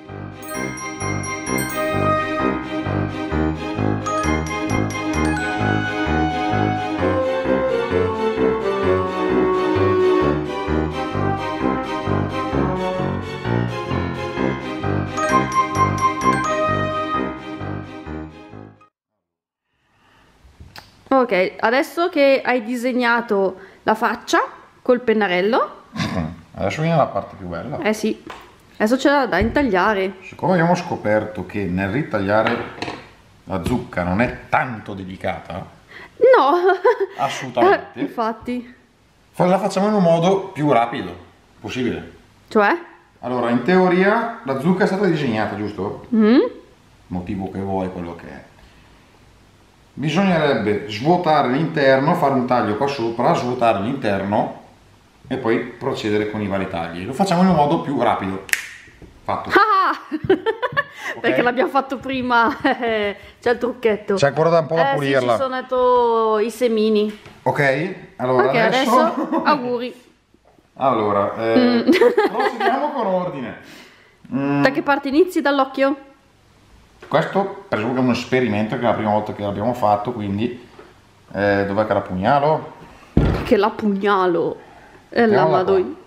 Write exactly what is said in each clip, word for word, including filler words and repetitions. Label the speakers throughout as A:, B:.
A: Ok, adesso che hai disegnato la faccia col pennarello,
B: adesso viene la parte più bella.
A: Eh sì, adesso c'è da, da intagliare.
B: Siccome abbiamo scoperto che nel ritagliare la zucca non è tanto delicata,
A: no,
B: assolutamente,
A: infatti,
B: la facciamo in un modo più rapido possibile.
A: Cioè?
B: Allora, in teoria la zucca è stata disegnata, giusto?
A: Mm?
B: Motivo che vuoi, quello che è. Bisognerebbe svuotare l'interno, fare un taglio qua sopra, svuotare l'interno e poi procedere con i vari tagli. Lo facciamo in un modo più rapido. Fatto.
A: Ah!
B: Okay?
A: Perché l'abbiamo fatto prima, c'è il trucchetto.
B: C'è ancora da un po' da
A: eh,
B: pulirla.
A: Sì, ci sono detto i semini.
B: Ok, allora
A: Ok,
B: adesso...
A: adesso auguri.
B: Allora, eh,
A: mm.
B: procediamo con ordine. Mm.
A: Da che parte inizi? Dall'occhio?
B: Questo presumo che è un esperimento, che è la prima volta che l'abbiamo fatto, quindi eh, dov'è che la pugnalo?
A: Che la pugnalo e la
B: Mettiamola
A: vado
B: qua.
A: io.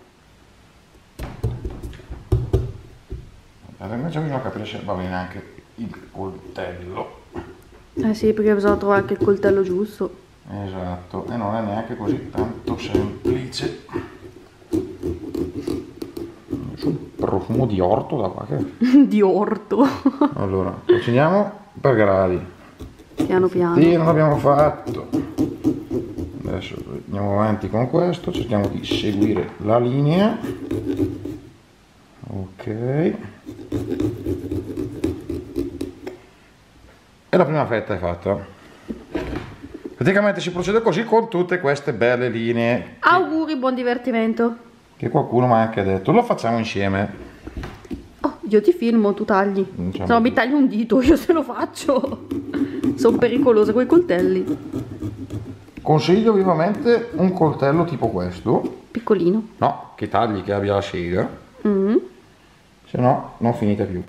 B: Invece bisogna capire se va bene anche il coltello.
A: Eh sì, perché bisogna trovare anche il coltello giusto.
B: Esatto, e non è neanche così tanto semplice. C'è un profumo di orto da qua che...
A: Di orto.
B: Allora, procediamo per gradi.
A: Piano piano.
B: Sì, non l'abbiamo fatto. Adesso andiamo avanti con questo, cerchiamo di seguire la linea. Ok. E la prima fetta è fatta. Praticamente si procede così con tutte queste belle linee.
A: Auguri, buon divertimento.
B: Che qualcuno mi ha anche detto, lo facciamo insieme.
A: Oh, io ti filmo, tu tagli.
B: Diciamo
A: Se no
B: di-
A: mi taglio un dito, io se lo faccio. Sono pericolose coi coltelli.
B: Consiglio vivamente un coltello tipo questo.
A: Piccolino.
B: No, che tagli, che abbia la sega.
A: Mm.
B: Se no, non finite più.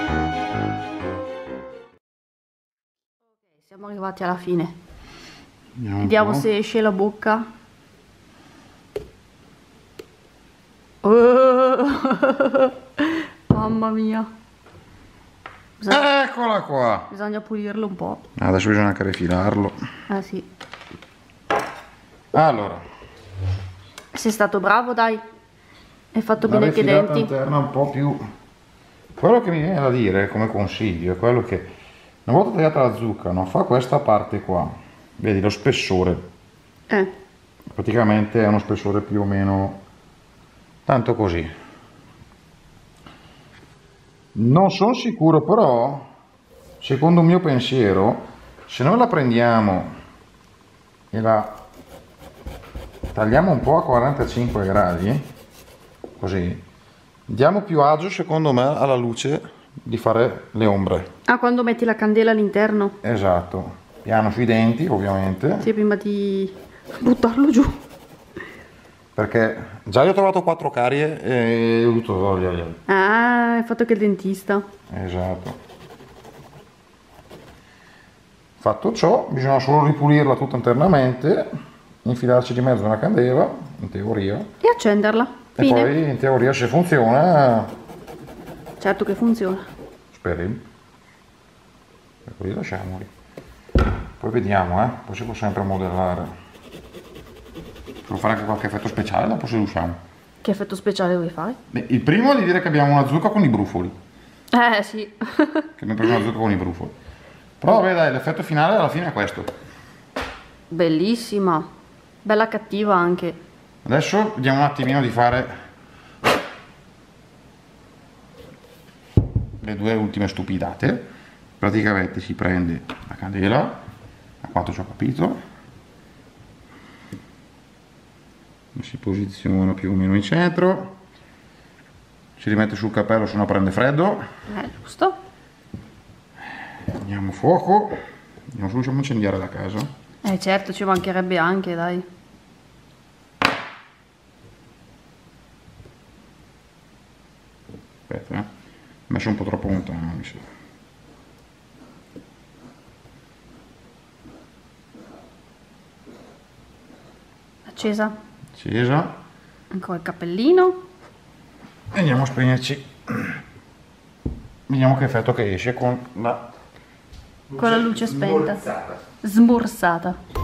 A: Siamo arrivati alla fine. Vediamo se esce la bocca. Oh, mamma mia. Bisogna,
B: Eccola qua.
A: bisogna pulirlo un po'.
B: Adesso bisogna anche rifilarlo.
A: Ah sì.
B: Allora,
A: Sei stato bravo, dai. Hai fatto
B: la
A: bene anche i
B: rifilata
A: denti.
B: interna un po' più... Quello che mi viene da dire come consiglio è quello che una volta tagliata la zucca, no, fa questa parte qua, vedi lo spessore,
A: Eh.
B: praticamente è uno spessore più o meno tanto così. Non sono sicuro, però secondo il mio pensiero, se noi la prendiamo e la tagliamo un po' a quarantacinque gradi, così, diamo più agio secondo me alla luce di fare le ombre.
A: Ah, quando metti la candela all'interno?
B: Esatto, piano sui denti ovviamente,
A: Sì, prima di buttarlo giù.
B: perché già io ho trovato quattro carie e ho dovuto toglierle.
A: Ah, hai fatto che il dentista.
B: Esatto. Fatto ciò, bisogna solo ripulirla tutta internamente, infilarci di mezzo una candela, in teoria,
A: E accenderla.
B: e
A: Fine.
B: poi in teoria se funziona,
A: Certo che funziona.
B: speriamo. E così lasciamoli. Poi vediamo, eh, poi si può sempre modellare. Devo fare anche qualche effetto speciale dopo se riusciamo.
A: Che effetto speciale vuoi fare?
B: Beh, il primo è di dire che abbiamo una zucca con i brufoli.
A: Eh, sì.
B: Che abbiamo preso una zucca con i brufoli. Però vabbè dai, l'effetto finale alla fine è questo.
A: Bellissima. Bella cattiva anche.
B: Adesso vediamo un attimino di fare le due ultime stupidate. Praticamente si prende la candela, a quanto ci ho capito, si posiziona più o meno in centro, si rimette sul cappello se no prende freddo.
A: Eh, giusto.
B: Andiamo a fuoco, vediamo se riusciamo a incendiare la casa.
A: Eh, certo, ci mancherebbe anche, dai.
B: Aspetta, eh. Ho messo un po' troppo lontano, mi sa.
A: Accesa.
B: Accesa.
A: Ancora il cappellino.
B: E andiamo a spegnerci. Vediamo che effetto che esce con la
A: Con la luce spenta.
C: Smorzata.
A: Smorzata.